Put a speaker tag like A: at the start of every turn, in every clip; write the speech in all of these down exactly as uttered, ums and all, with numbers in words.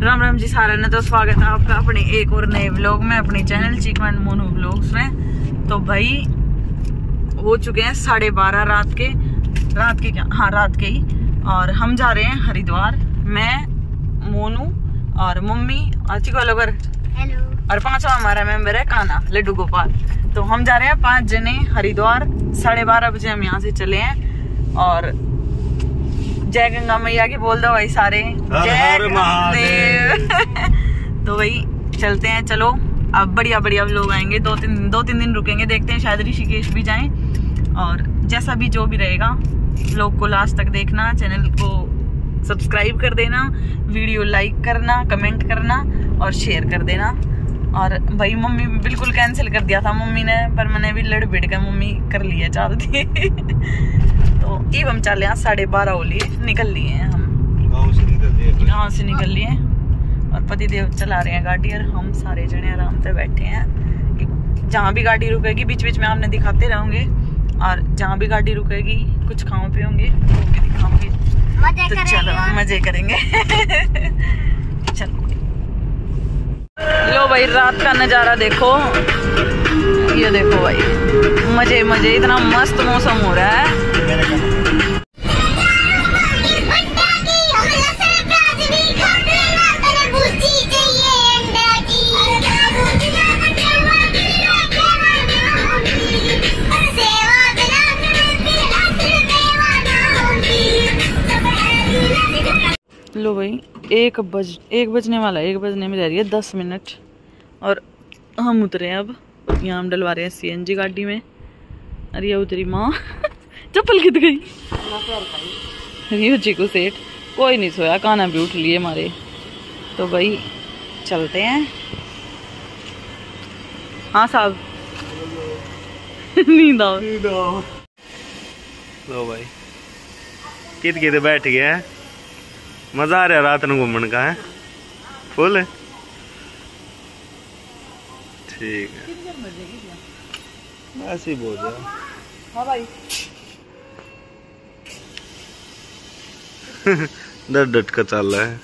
A: राम राम जी सारा ने। तो स्वागत है आपका अपने एक और नए व्लॉग में, अपने channel Chiku and Monu vlogs में। तो भाई हो चुके हैं साढ़े बारह रात के रात के क्या हाँ रात के ही, और हम जा रहे हैं हरिद्वार। मैं, मोनू और मम्मी और चिकू लोगर, और पांचवा हमारा मेंबर है काना लड्डू गोपाल। तो हम जा रहे हैं पांच जने हरिद्वार। साढ़े बारह बजे हम यहाँ से चले हैं। और जय गंगा मैया के बोल दो भाई सारे, जय महादेव। तो भाई चलते हैं, चलो अब बढ़िया बढ़िया लोग आएंगे। दो तीन दो तीन दिन रुकेंगे, देखते हैं शायद ऋषिकेश भी जाएं। और जैसा भी जो भी रहेगा, लोग को लास्ट तक देखना, चैनल को सब्सक्राइब कर देना, वीडियो लाइक करना, कमेंट करना और शेयर कर देना। और भाई मम्मी बिल्कुल कैंसिल कर दिया था मम्मी ने, पर मैंने भी लड़ भिड़ कर मम्मी कर लिया चलती। तो अब हम चले हैं, साढ़े बारह हो लिए, निकल लिए हैं हम गाँव से निकल लिए गाँव से निकल लिए और पति देव चला रहे हैं गाड़ी, और हम सारे जने आराम से बैठे हैं। जहाँ भी गाड़ी रुकेगी बीच बीच में आपने दिखाते रहोगे, और जहाँ भी गाड़ी रुकेगी कुछ खाओ पियोगे वो भी दिखाओगे। तो चलो मजे करेंगे। चलो लो भाई, रात का नजारा देखो, ये देखो भाई, मजे मजे, इतना मस्त मौसम हो रहा है। लो भाई, एक बज एक बजने वाला है, एक बजने में जा रही है दस मिनट, और हम उतरे हैं अब। यहाँ हम डलवा रहे हैं सीएनजी गाड़ी में। अरे ये उतरी माँ, चप्पल कित गई। ये चिकू सेठ कोई नहीं सोया, काना भी उठ लिए हमारे। तो भाई चलते हैं। हाँ साहब, नींद आओ।
B: लो भाई, कित कित बैठ गए हैं, मजा आ रहा है रात में घूमने का है फुल है। ठीक है, ऐसे ही बोल रहा।
A: हाँ भाई।
B: डर डट का चल रहा है।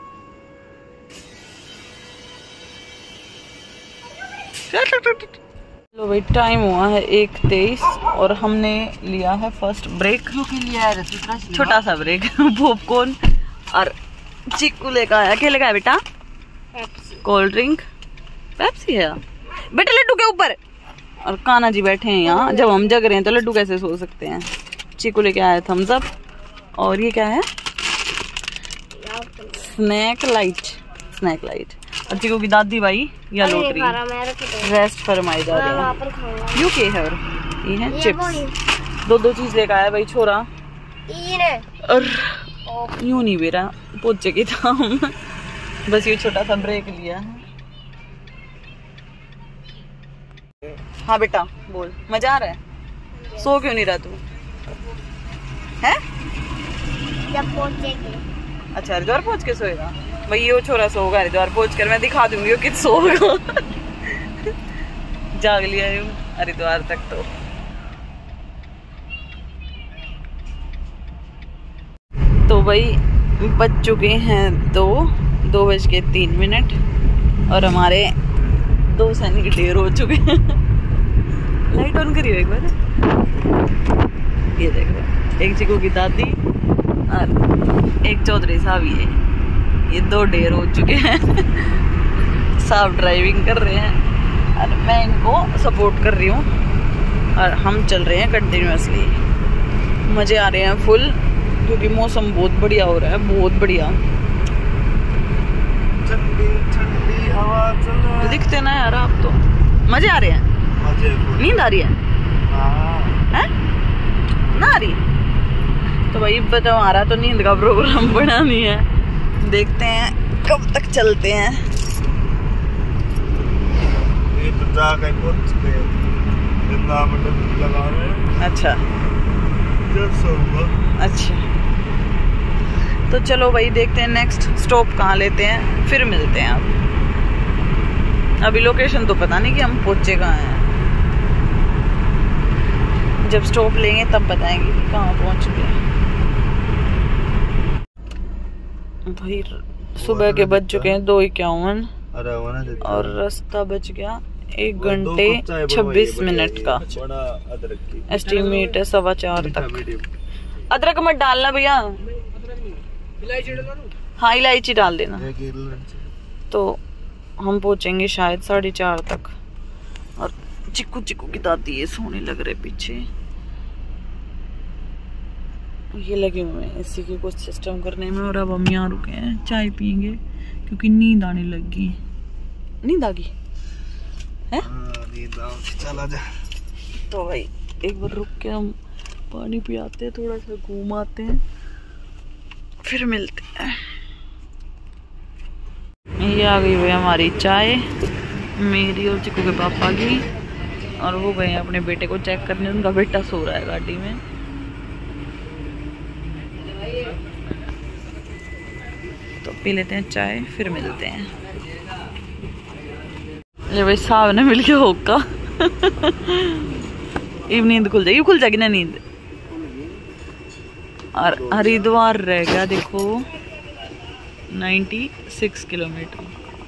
A: लो भाई, टाइम हुआ है एक तेईस और हमने लिया है फर्स्ट ब्रेक। छोटा सा ब्रेक। पॉपकॉर्न और चिक्कू लेकर आया। क्या लेकर आया बेटा? कोल्ड ड्रिंक, पेप्सी है बेटा लड्डू के ऊपर। और काना जी बैठे हैं यहाँ। जब हम जग रहे हैं तो लड्डू कैसे सो सकते हैं। चिक्कू लेके आया थम्स अप, और ये क्या है? Snack light. Snack light. और चिक्कू की दादी भाई या लोटरी रेस्ट फरमाई जा रहे हैं। यूके है, और ये है चिप्स। दो दो चीज लेकर आया भाई छोरा। और यूं नहीं बेरा पहुंचे की था हम। बस ये छोटा सा ब्रेक लिया है। हाँ बेटा बोल, मजा आ रहा है? सो क्यों नहीं रहा तू है?
C: जब पहुंचेंगे।
A: अच्छा, हरिद्वार पहुंच के सोएगा भाई। ये छोरा सोगा हरिद्वार पहुंच कर, मैं दिखा दूंगी वो कित सोगा। जाग लिया है हरिद्वार तक। तो तो भाई बज चुके हैं दो दो बज के तीन मिनट और हमारे दो सैनिक ढेर हो चुके हैं। लाइट ऑन करियो एक बार। ये देखो, एक चिकू की दादी और एक चौधरी साहब, ये ये दो ढेर हो चुके हैं। साहब ड्राइविंग कर रहे हैं और मैं इनको सपोर्ट कर रही हूँ, और हम चल रहे हैं कंटिन्यूअसली। मजे आ रहे हैं फुल, क्योंकि मौसम बहुत बढ़िया हो रहा है, बहुत बढ़िया।
B: ठंडी ठंडी हवा चल रहा है।
A: दिखते ना यार आप तो। मजे आ रहे हैं? नींद आ रही है? हैं? ना आ रही? तो भाई बताओ, हमारा तो नींद का प्रोग्राम बना नहीं है। देखते हैं कब तक चलते हैं।
B: ये तो जाकर पहुंच गए, गंगा मंडप लगा रहे हैं। अच्छा अच्छा, तो चलो भाई देखते हैं नेक्स्ट स्टॉप कहाँ लेते हैं, फिर मिलते हैं। अब अभी लोकेशन तो पता नहीं कि हम पहुंचे कहाँ हैं। जब स्टॉप लेंगे तब बताएंगे कि कहाँ पहुंच गए। भाई सुबह के बज चुके हैं दो इक्यावन और रास्ता बच गया एक घंटे छब्बीस मिनट का। एस्टिमेट है सवा चार तक। अदरक मत डालना भैया, हाँ इलायची डाल देना। तो हम पहुंचेंगे शायद साढ़े चार तक। और चिक्कू चिक्कू की दादी ये सोने लग रहे पीछे, ये लगे हुए हैं इसी के कुछ सिस्टम करने में। और अब हम यहाँ रुके हैं, चाय पियेंगे क्योंकि नींद आने लगी। नींद आ गई है? चला जा। तो भाई एक बार रुक के हम पानी पियाते हैं, थोड़ा सा घूम आते हैं, फिर मिलते हैं। ये आ गई भाई हमारी चाय, मेरी और चिक्कू के पापा की। और वो गए अपने बेटे को चेक करने, उनका बेटा सो रहा है गाड़ी में। तो पी लेते हैं चाय, फिर मिलते हैं। ये भाई साहब ने मिल के होका अब नींद खुल जाएगी, खुल जाएगी ना नींद। और हरिद्वार रह गया देखो छियानवे किलोमीटर,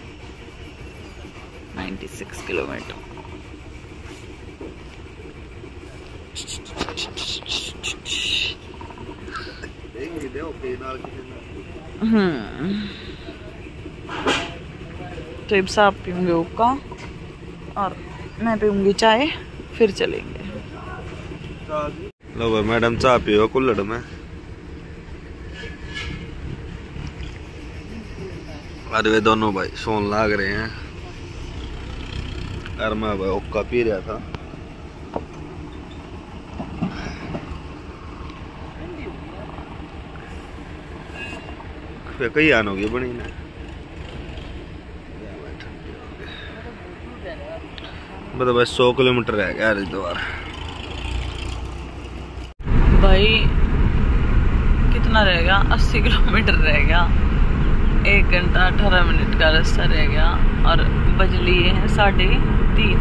B: छियानवे किलोमीटर। हम्म तो अब साहब पीऊंगे हुक्का और मैं पीऊंगी चाय, फिर चलेंगे।
D: लो भाई मैडम चाय पियो कुल्हड़ में। अरे वे दोनों भाई सोन लाग रहे हैं। यार मैं भाई हुक्का पी रहा था। फिर कई आन होगी बनी ना। मतलब भाई सौ किलोमीटर रह गया हरिद्वार।
B: भाई कितना रह गया? अस्सी किलोमीटर रह गया। एक घंटा अठारह मिनट का रास्ता रह गया और बज लिए हैं साढ़े तीन।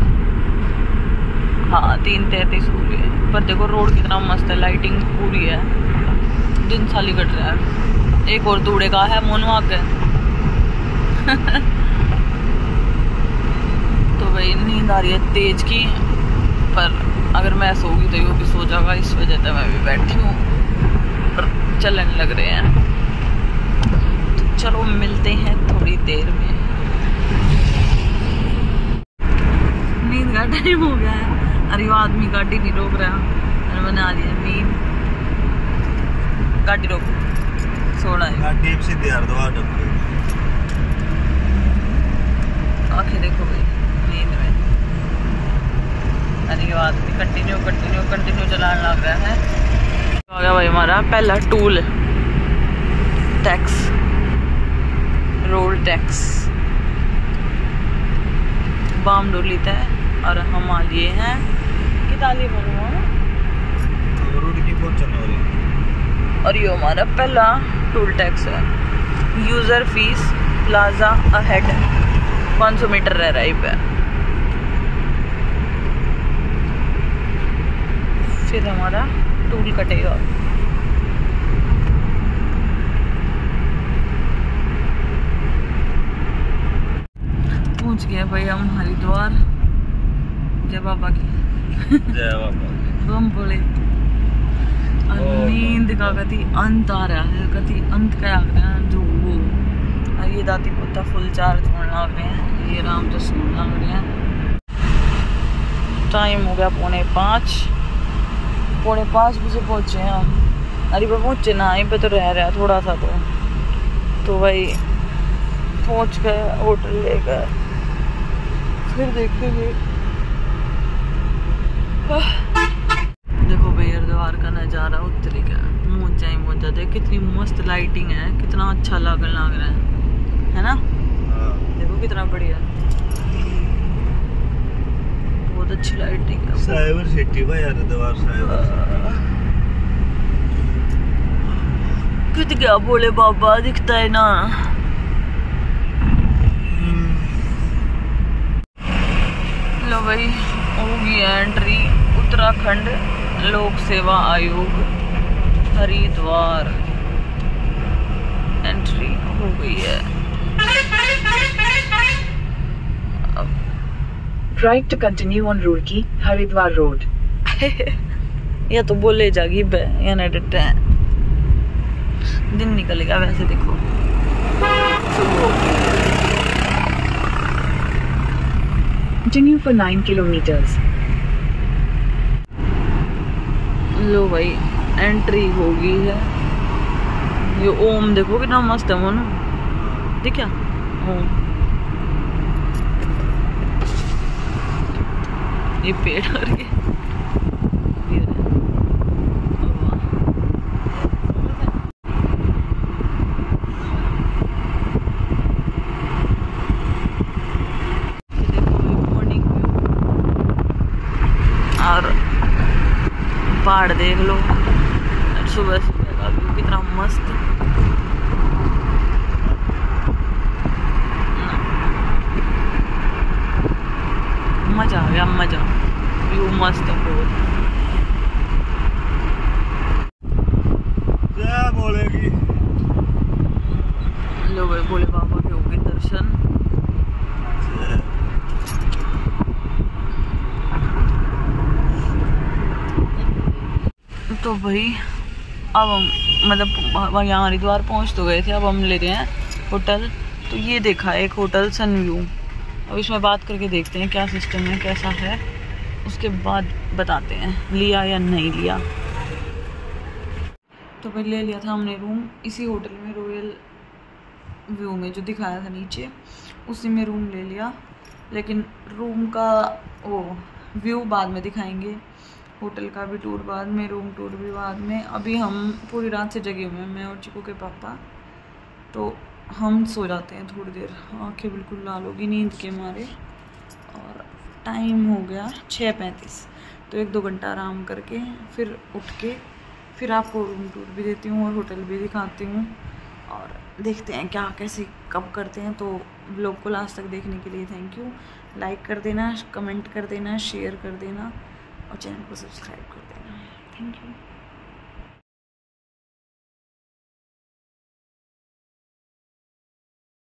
B: हाँ तीन तैतीस हो गए। पर देखो रोड कितना मस्त है, लाइटिंग पूरी है, दिन साली कट रहा है। एक और दूड़े का है मोनवा के तो भाई नींद आ रही है तेज की, पर अगर मैं सोगी तो ये भी सो जाएगा, इस वजह से मैं भी बैठी हूँ। पर चलने लग रहे हैं, तो चलो मिलते हैं थोड़ी देर में। नींद का टाइम हो गया है। अरे वो आदमी गाड़ी नहीं रोक रहा, मैंने बना लिया नींद। गाड़ी रोक, सोना है
D: गाड़ी सीधे हरिद्वार।
B: आंखें देखो भाई नींद में। अरे ये आदमी कंटिन्यू कंटिन्यू कंटिन्यू चलाने लग रहा है। आ गया भाई हमारा पहला टूल टैक्स, रोड टैक्स बाम डोली तय। और हम आ लिए हैं किताली बनवा
D: रोड की बहुत चलने वाली।
B: और ये हमारा पहला टूल टैक्स है। यूजर फीस प्लाजा अहेड पाँच सौ मीटर रह रहा है पे। फिर हमारा टूल कटेगा। पहुंच गए भाई हम हरिद्वार। जय बाबा की
D: जय बाबा।
B: बम बोले। नींद का कति अंत आ रहा है, कति अंत का आ रहा है जो वो। ये दादी पोता फुल चार्ज होने लग रहे हैं, ये राम तो सोने लग रहे हैं। टाइम हो गया पौने पाँच, पौने पाँच बजे पहुंचे हैं हम। अरे पर पहुंचे ना, यहीं पे तो रह रहा है थोड़ा सा। तो तो भाई पहुंच गए, होटल ले गए, फिर देखेंगे। देखो भाई हरिद्वार का नज़ारा उतरी का मोजा ही मोजा दे, कितनी मस्त लाइटिंग है, कितना अच्छा लगन लग रहा है, है ना? देखो कितना बढ़िया, बहुत अच्छी लाइटिंग है।
D: साइबर सिटी भाई हरिद्वार साइबर।
B: कित क्या बोले बाबा, दिखता है ना। लो भाई होगी एंट्री उत्तराखंड लोक सेवा आयोग हरिद्वार। एंट्री हो गई है।
A: Right to continue on Roorkee Haridwar road.
B: या तो बोले जागी बे या न डटे हैं। दिन निकलेगा वैसे देखो।
A: Continue for nine kilometres.
B: लो भाई एंट्री हो गई है। ये ओम देखो कितना मस्त है मोनू, दिखा ओम। ये पेड़ और ये और पहाड़ देख लो। सुबह सुबह का व्यू कितना मस्त। मजा आ गया, मजा। व्यू मस्त है बहुत।
D: क्या बोलेगी?
B: लो भाई भोले बाबा के हो गए दर्शन। तो भाई अब हम मतलब यहाँ हरिद्वार पहुँच तो गए थे, अब हम ले रहे हैं होटल। तो ये देखा एक होटल सन व्यू। अब इसमें बात करके देखते हैं क्या सिस्टम है, कैसा है, उसके बाद बताते हैं लिया या नहीं लिया। तो भाई ले लिया था हमने रूम इसी होटल में, रॉयल व्यू में जो दिखाया था नीचे, उसी में रूम ले लिया। लेकिन रूम का वो व्यू बाद में दिखाएंगे, होटल का भी टूर बाद में, रूम टूर भी बाद में। अभी हम पूरी रात से जगे हुए हैं, मैं और चिकू के पापा। तो हम सो जाते हैं थोड़ी देर, आंखें बिल्कुल लाल होगी नींद के मारे। और टाइम हो गया छः पैंतीस। तो एक दो घंटा आराम करके फिर उठ के फिर आपको रूम टूर भी देती हूँ और होटल भी दिखाती हूँ। और देखते हैं क्या कैसे कब करते हैं। तो व्लॉग को लास्ट तक देखने के लिए थैंक यू। लाइक कर देना, कमेंट कर देना, शेयर कर देना और चैनल को सब्सक्राइब कर देना। Thank you.